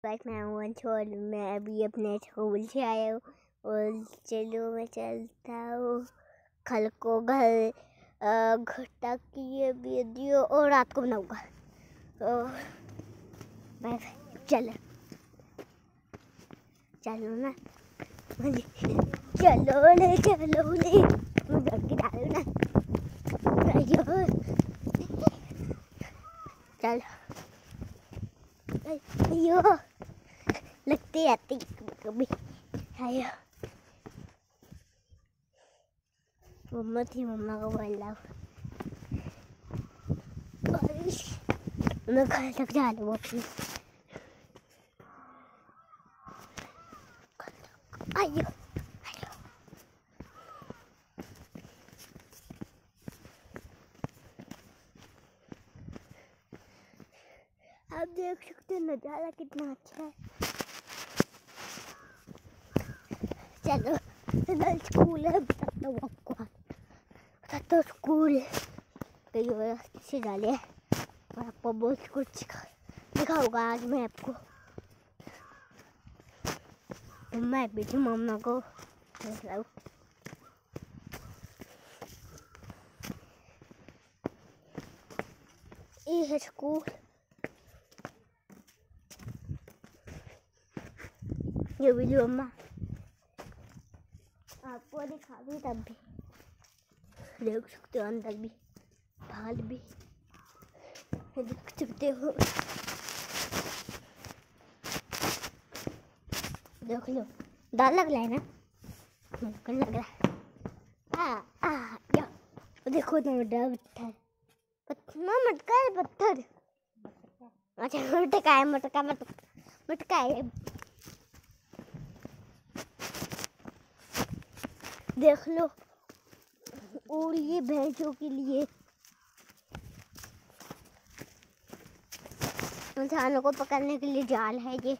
बस मैं वंश और मैं अभी अपने स्कूल से आया हूँ और चलो मैं चलता हूँ कल को घर तक की ये वीडियो और रात को बनाऊँगा। तो बाय चलो चलो ना चलो ले मैं डर के डालू ना चलो अयो लगती रहती कभी आयो मम्मा थी मम्मा को बोला मैं घर तक जा लूँ अपनी आयो आप देख सकते हो नज़ारा कितना अच्छा है। चलो कल स्कूल है बताता हूँ आपको बताता हूँ स्कूल कई से डाले और आपको बहुत कुछ दिखाऊंगा आज मैं आपको। मैं भी मम्मा को दिखाऊँ ये है स्कूल। ये वीडियो मम्मा आपको दिखा दूँ तब भी देख सकते हो अंदर भी बाहर भी देख सकते हो। देख लो डर लग रहा है ना लग रहा है देखो ना डर मटका है पत्थर अच्छा मटका है देख लो और ये भैंसों के लिए इंसानों को पकड़ने के लिए जाल है ये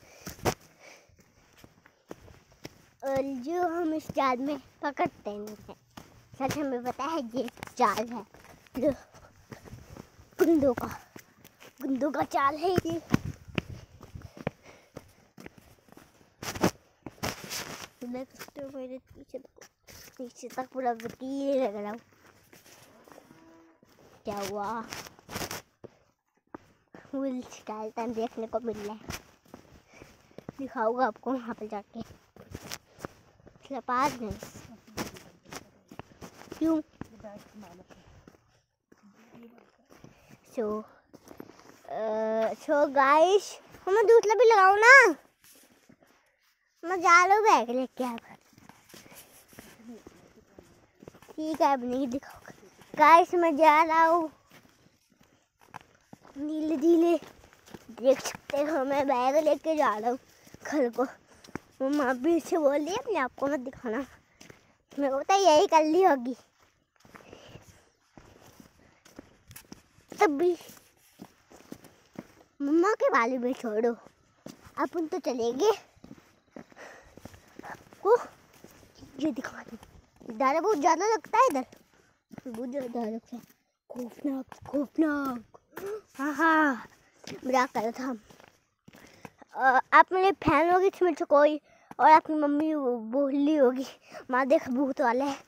और जो हम इस जाल में पकड़ते नहीं हैं सच हमें पता है ये जाल है जो गुंदों का जाल है ये। देख सकते हो मेरे पीछे तक पूरा वकील लग रहा हूँ। क्या हुआ फुल स्केलेटन देखने को मिल रहा है दिखाऊंगा आपको वहाँ पे जाके पास में क्यों सो गाइस मैं दूसरा भी लगाऊं ना मैं जा रहा हूँ बैग लेके आप ठीक है अब नहीं दिखाऊंगा गाइस मैं जा रहा हूँ नीले नीले देख सकते हो मैं बैग लेके जा रहा हूँ घर को। मम्मा भी से बोल रही है अपने आप को मत दिखाना मेरे को पता यही कर ली होगी तब भी मम्मा के बारे में छोड़ो अपन तो चलेंगे आपको ये दिखा दो डर बहुत ज़्यादा लगता है इधर बहुत ज़्यादा लगता है खौफनाक हाँ मजाक कर रहा था। आप मेरे फैन होगी इसमें से कोई और आपकी मम्मी बोली होगी माँ देख भूत वाले है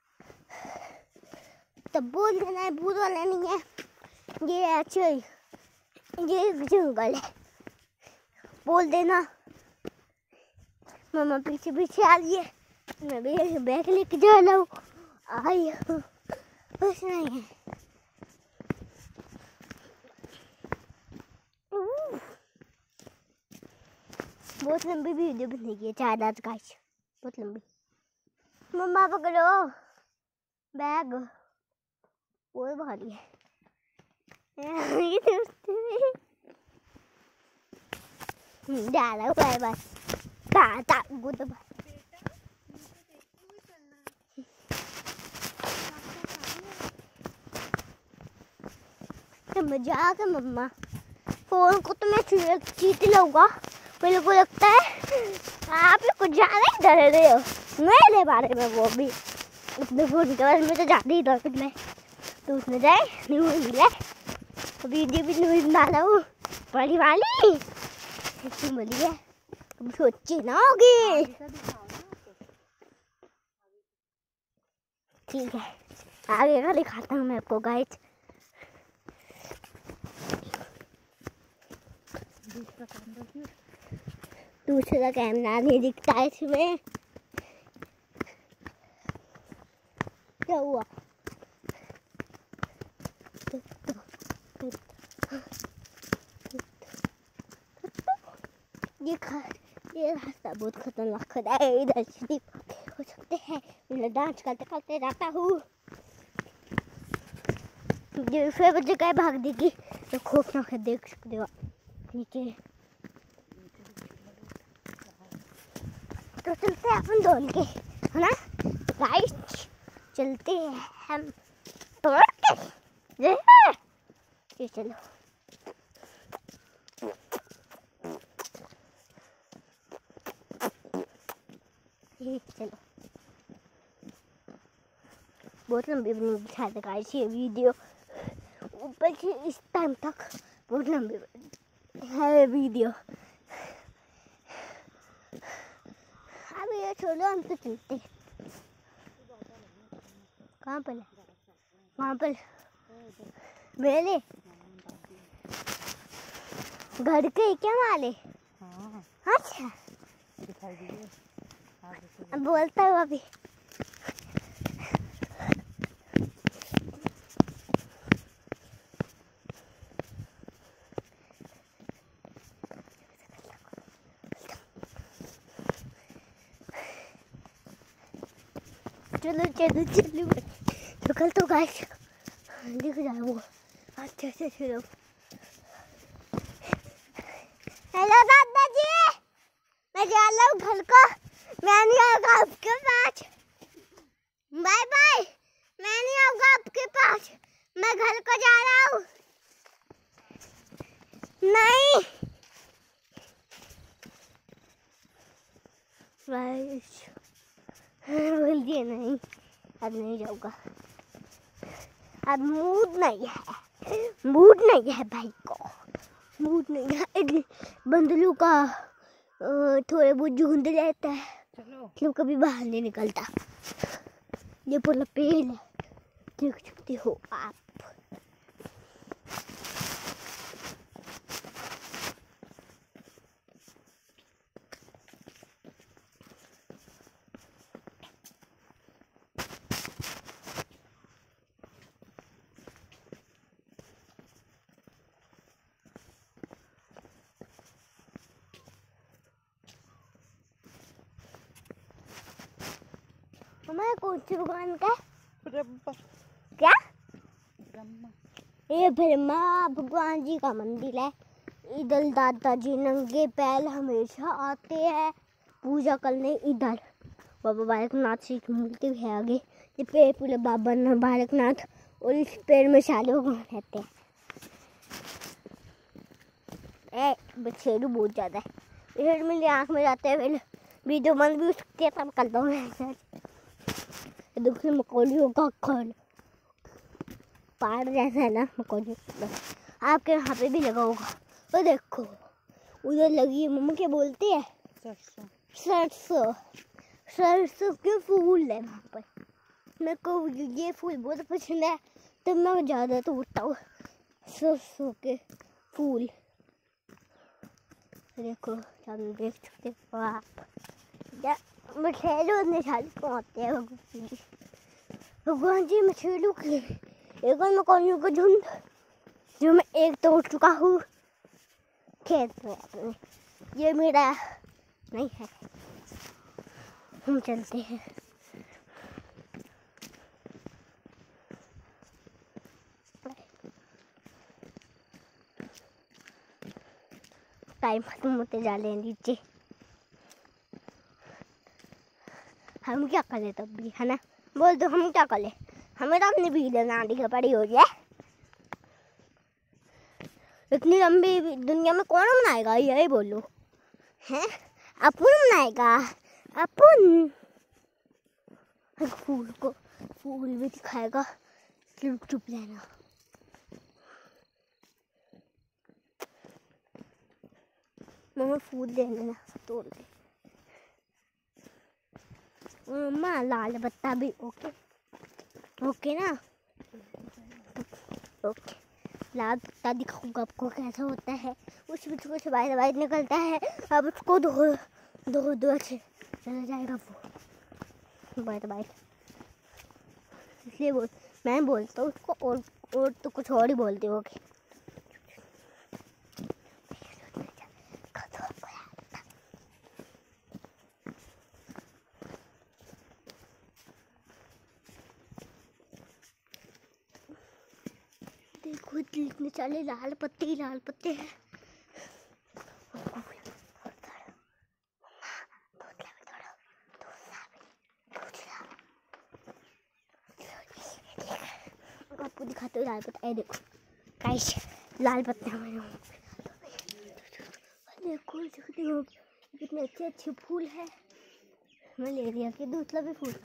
तब बोल देना है भूत वाले नहीं है ये अच्छे ये जंगल है बोल देना। मम्मा पीछे पीछे आ रही है मैं भी बैग लेके जा रहा हूँ आई कुछ नहीं है बहुत लंबी वीडियो बनेगी है 4 रात का बहुत लंबी। मम्मा पकड़ो बैग बहुत भारी है जा रहा हूँ बस गुड मजाक है मम्मा फोन को तो मैं चीट लूँगा मेरे को लगता है आप लोग कुछ ज़्यादा ही डर रहे हो मेरे बारे में वो भी अपने फोन के बारे में तो ज़्यादा ही डर मैं तो उसमें जाए न्यूज़ मिले वीडियो भी न्यूज़ डाला हूँ बड़ी वाली मिली है, तुम सोची ना होगी। ठीक है, आगे का दिखाता हूँ मैं आपको गाइस। दूसरा कैमरा नहीं दिखता है इसमें। क्या हुआ? ये रास्ता बहुत खतरनाक है, इधर से हो सकते हैं। मैं डांस करते करते जाता हूँ, दूसरे बच्चे क्या भाग देगी तो खौफनाक है, देख सकते हो नीचे। तो चलते हैं अपन दौड़ के, है ना गाइस, चलते हैं हम दौड़ के। ये चलो, ये चलो। बहुत लंबी बनी शायद गाइस ये वीडियो, ऊपर से इस टाइम तक बहुत लंबी है वीडियो। अब ये छोड़ो, हम तो चलते। कहाँ पर? वहाँ पर मेरे घर के क्या माले? अच्छा, अब बोलता हूँ अभी। चलो चलो चलो, तो कल तो गाइस दिख जाए वो अच्छे से। चलो, हेलो दादाजी, मैं जा रहा हूँ घर को, मैं नहीं आऊँगा आपके पास। बाय बाय, मैं नहीं आऊँगा आपके पास, मैं घर को जा रहा हूँ। नहीं बोल दिए नहीं, अब नहीं जाऊँगा, अब मूड नहीं है भाई को, मूड नहीं है। बंदरों का थोड़े बहुत झुंड रहता है, क्यों कभी बाहर नहीं निकलता। ये पूरा पेड़ है, देख सकते हो आप। हमारे कौन सी भगवान का? क्या? ये ब्रह्मा भगवान जी का मंदिर है। इधर दादाजी नंगे पैर हमेशा आते हैं पूजा करने। इधर बाबा बालकनाथ जी की मूर्ति भी है आगे। ये पेड़ पूरे बाबा बालकनाथ, और इस पेड़ में सारे भगवान रहते हैं। बछेरू बहुत ज्यादा है, पेड़ मेरी आँख में जाते हैं, वीडियो बंद भी हो सकती है, तब करता हूँ। दूसरी मकोली होगा खल पहाड़ जैसा है ना मकोली, आपके यहाँ पे भी लगा होगा। वो देखो उधर लगी है, मम्मा क्या बोलती है? सरसों के फूल है वहाँ पर। मेरे को ये फूल बहुत पसंद है, तो मैं ज़्यादा तोड़ता हूँ सरसों के फूल। देखो सामने देख सकते हो आप, मछेरू को आते हैं भगवान जी। मछेरू के एक और मकोलियों का झुंड, जो मैं एक तोड़ चुका हूँ खेत में अपने। ये मेरा नहीं है, हम चलते हैं। टाइम खत्म होते जा रहे हैं नीचे, हम क्या करें तब भी, है ना? बोल दो हम क्या करें, हमें तो अपनी वीडियो बनाने की पड़ी हो जाए। इतनी लंबी दुनिया में कौन बनाएगा, यही बोलो हैं? अपन बनाएगा, अपन फूल भी दिखाएगा। चुप रहना। मम्मा फूल दे देना तोड़ के। मम्मा लाल पत्ता भी ओके ओके ना, ओके। लाल पत्ता दिखाऊंगा आपको कैसा होता है। उसमें कुछ वाइट वाइट निकलता है। अब उसको धो धो धो अच्छे चला जाएगा वो वाइट वाइट। इसलिए मैं बोलता हूँ उसको, और तो कुछ और ही बोलते होगे। देखो इतने सारे लाल पत्ते हैं। आपको दिखाते हो लाल पत्ता, देखो गाइस लाल पत्ते देखो कितने अच्छे फूल है। मलेरिया के दूसरा भी फूल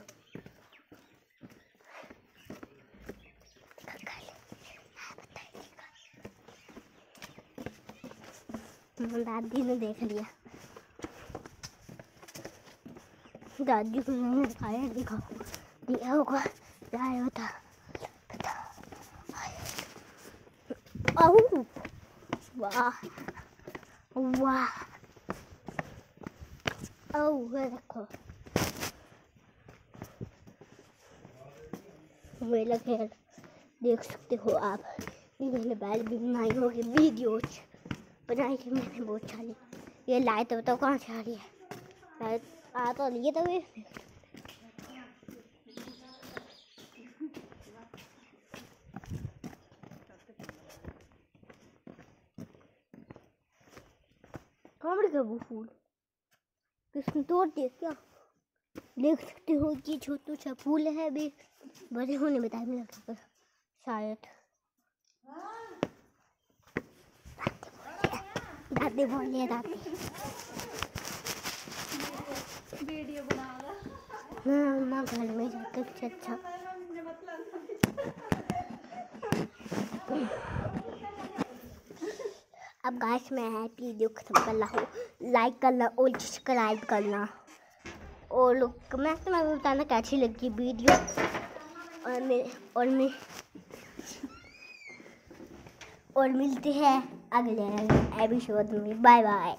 दादी ने देख लिया। दादी को दिखाया दिया होगा क्या होता। वाह वाह देखो मेरा खेल देख सकते हो आप। मैंने पहले भी बनाई होगी वीडियोज, बनाई थी मैंने बहुत सारी। ये लाइट तो बताओ कहाँ से आ रही है। लाइट आ तो रही है तभी। कहाँ गया वो फूल, किसने तोड़ दिया क्या? देख सकते हो कि छोटू सा फूल है, अभी बड़े होने में टाइम लगेगा शायद। दादी बोलिए दादी वीडियो बना घर में जाकर अच्छा। अब गाइस मैं वीडियो खत्म कर रहा हूँ। लाइक करना और सब्सक्राइब करना और कमेंट में बताना कैसी लगी वीडियो। और मिलते हैं अगले एपिसोड में। Bye bye.